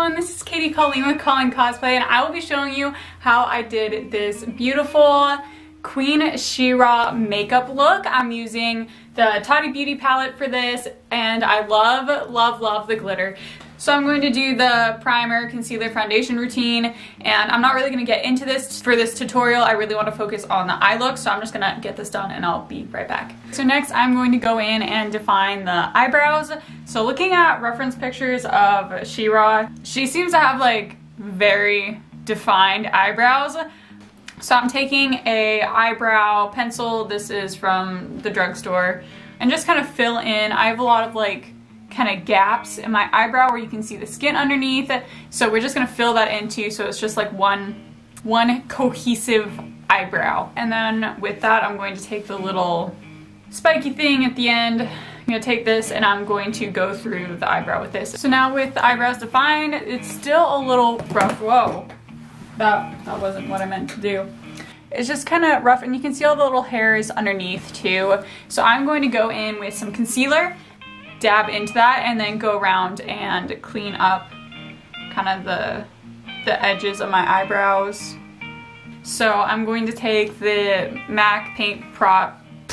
everyone, this is Katie Colleen with Cosplay, and I will be showing you how I did this beautiful Queen She-Ra makeup look. I'm using the Tati Beauty palette for this, and I love, love, love the glitter. So I'm going to do the primer, concealer, foundation routine, and I'm not really going to get into this for this tutorial. I really want to focus on the eye look, so I'm just going to get this done and I'll be right back. So next I'm going to go in and define the eyebrows. So looking at reference pictures of She-Ra, she seems to have like very defined eyebrows. So I'm taking a eyebrow pencil, this is from the drugstore, and just kind of fill in. I have a lot of like kind of gaps in my eyebrow where you can see the skin underneath. So we're just gonna fill that into so it's just like one cohesive eyebrow. And then with that, I'm going to take the little spiky thing at the end. I'm gonna take this and I'm going to go through the eyebrow with this. So now with the eyebrows defined, it's still a little rough. Whoa, that wasn't what I meant to do. It's just kind of rough, and you can see all the little hairs underneath too. So I'm going to go in with some concealer, dab into that, and then go around and clean up kind of the edges of my eyebrows. So I'm going to take the MAC Paint Pro,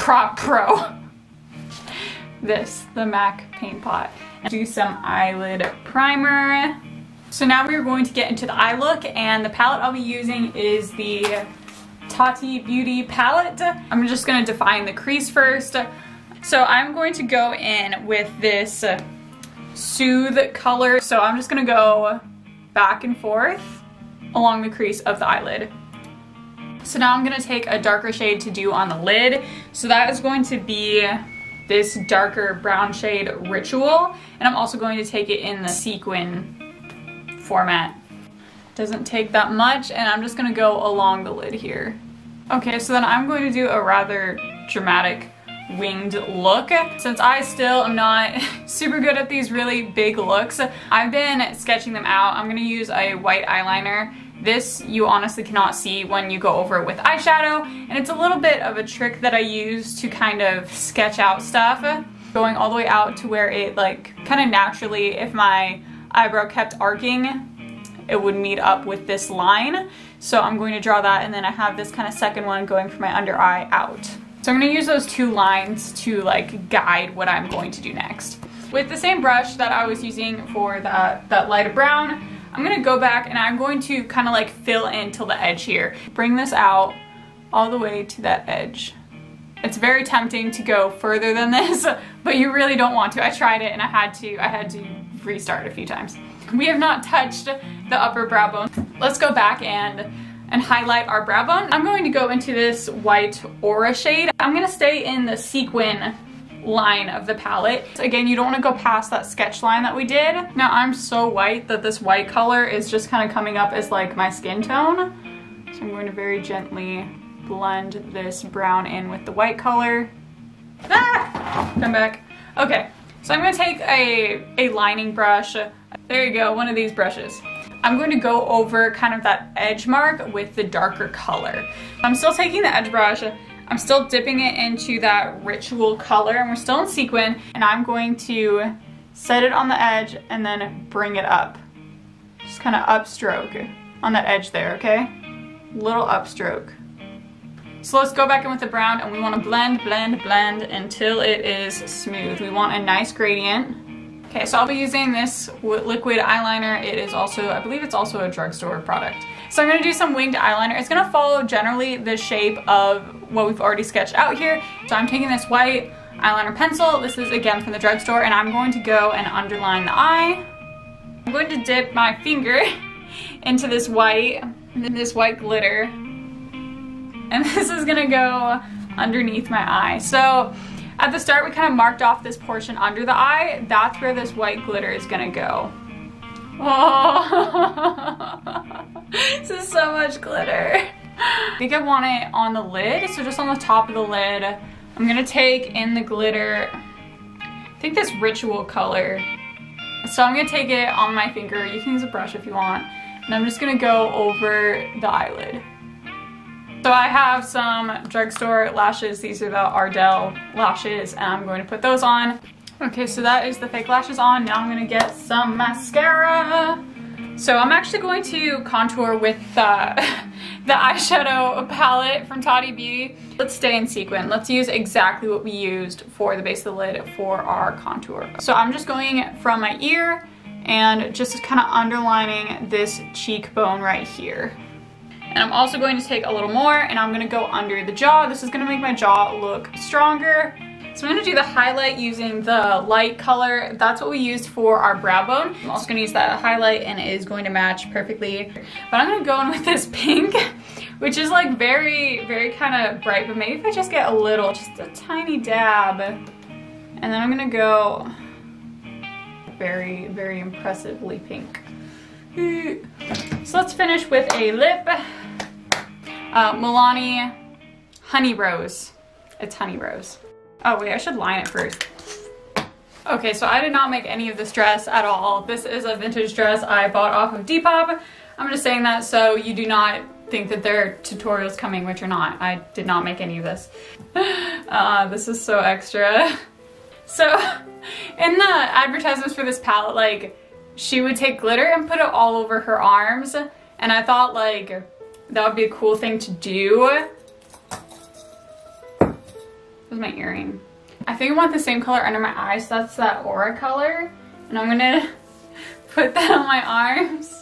the MAC Paint Pot, and do some eyelid primer. So now we're going to get into the eye look, and the palette I'll be using is the Tati Beauty palette. I'm just going to define the crease first. So I'm going to go in with this Soothe color. So I'm just going to go back and forth along the crease of the eyelid. So now I'm going to take a darker shade to do on the lid. So that is going to be this darker brown shade Ritual. And I'm also going to take it in the sequin format. Doesn't take that much, and I'm just going to go along the lid here. Okay, so then I'm going to do a rather dramatic winged look. Since I still am not super good at these really big looks, I've been sketching them out. I'm gonna use a white eyeliner. This you honestly cannot see when you go over it with eyeshadow, and it's a little bit of a trick that I use to kind of sketch out stuff, going all the way out to where it like kind of naturally, if my eyebrow kept arcing, it would meet up with this line. So I'm going to draw that, and then I have this kind of second one going from my under eye out. So I'm going to use those two lines to like guide what I'm going to do next. With the same brush that I was using for that lighter brown, I'm going to go back and I'm going to kind of like fill in till the edge here. Bring this out all the way to that edge. It's very tempting to go further than this, but you really don't want to. I tried it and I had to restart a few times. We have not touched the upper brow bone. Let's go back and highlight our brow bone. I'm going to go into this white Aura shade. I'm going to stay in the sequin line of the palette. Again, you don't want to go past that sketch line that we did. Now I'm so white that this white color is just kind of coming up as like my skin tone. So I'm going to very gently blend this brown in with the white color. Ah! Come back. Okay, so I'm going to take a lining brush. There you go, one of these brushes. I'm going to go over kind of that edge mark with the darker color. I'm still taking the edge brush, I'm still dipping it into that Ritual color, and we're still in sequin, and I'm going to set it on the edge and then bring it up. Just kind of upstroke on that edge there, okay? Little upstroke. So let's go back in with the brown, and we want to blend, blend, blend until it is smooth. We want a nice gradient. Okay, so I'll be using this liquid eyeliner. It is also, I believe it's also a drugstore product. So I'm gonna do some winged eyeliner. It's gonna follow generally the shape of what we've already sketched out here. So I'm taking this white eyeliner pencil. This is again from the drugstore, and I'm going to go and underline the eye. I'm going to dip my finger into this white glitter. And this is gonna go underneath my eye. So at the start, we kind of marked off this portion under the eye. That's where this white glitter is gonna go. Oh, this is so much glitter. I think I want it on the lid, so just on the top of the lid. I'm gonna take in the glitter, I think this Ritual color. So I'm gonna take it on my finger. You can use a brush if you want. And I'm just gonna go over the eyelid. So I have some drugstore lashes. These are the Ardell lashes, and I'm going to put those on. Okay, so that is the fake lashes on. Now I'm gonna get some mascara. So I'm actually going to contour with the eyeshadow palette from Tati Beauty. Let's stay in sequin. Let's use exactly what we used for the base of the lid for our contour. So I'm just going from my ear and just kind of underlining this cheekbone right here. And I'm also going to take a little more and I'm gonna go under the jaw. This is gonna make my jaw look stronger. So I'm gonna do the highlight using the light color. That's what we used for our brow bone. I'm also gonna use that highlight and it is going to match perfectly. But I'm gonna go in with this pink, which is like very, very kind of bright, but maybe if I just get a little, just a tiny dab. And then I'm gonna go very, very impressively pink. So let's finish with a lip. Milani Honey Rose. It's Honey Rose. Oh wait, I should line it first. Okay, so I did not make any of this dress at all. This is a vintage dress I bought off of Depop. I'm just saying that so you do not think that there are tutorials coming, which are not. I did not make any of this. This is so extra. So in the advertisements for this palette, like, she would take glitter and put it all over her arms, and I thought like that would be a cool thing to do. Where's my earring? I think I want the same color under my eyes, so that's that aura color, and I'm gonna put that on my arms.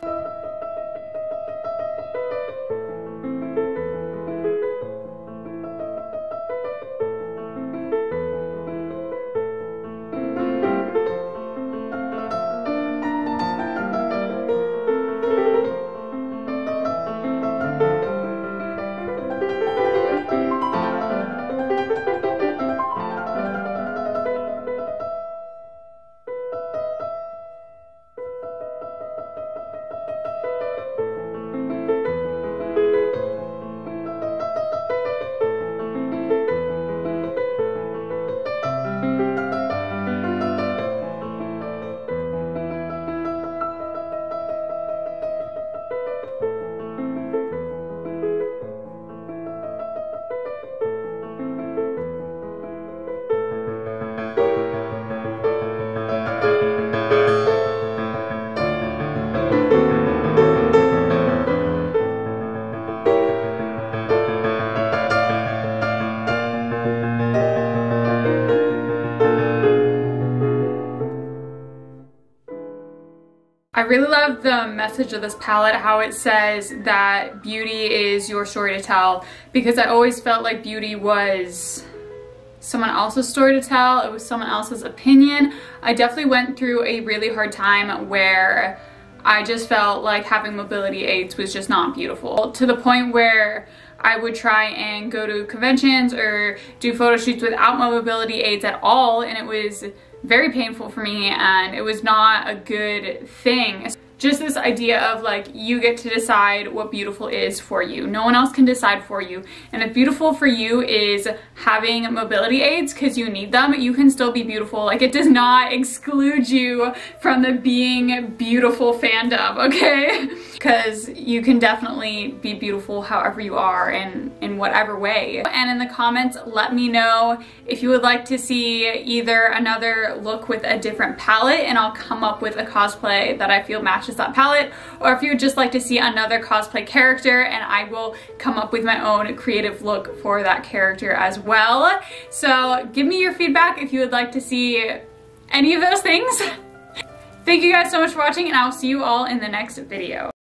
I really love the message of this palette, how it says that beauty is your story to tell, because I always felt like beauty was someone else's story to tell. It was someone else's opinion. I definitely went through a really hard time where I just felt like having mobility aids was just not beautiful, to the point where I would try and go to conventions or do photo shoots without mobility aids at all, and it was very painful for me and it was not a good thing. Just this idea of like, you get to decide what beautiful is for you. No one else can decide for you. And if beautiful for you is having mobility aids because you need them, you can still be beautiful. Like, it does not exclude you from the being beautiful fandom, okay? Because you can definitely be beautiful however you are and in whatever way. And in the comments, let me know if you would like to see either another look with a different palette and I'll come up with a cosplay that I feel matches that palette, or if you would just like to see another cosplay character and I will come up with my own creative look for that character as well. So give me your feedback if you would like to see any of those things. Thank you guys so much for watching and I will see you all in the next video.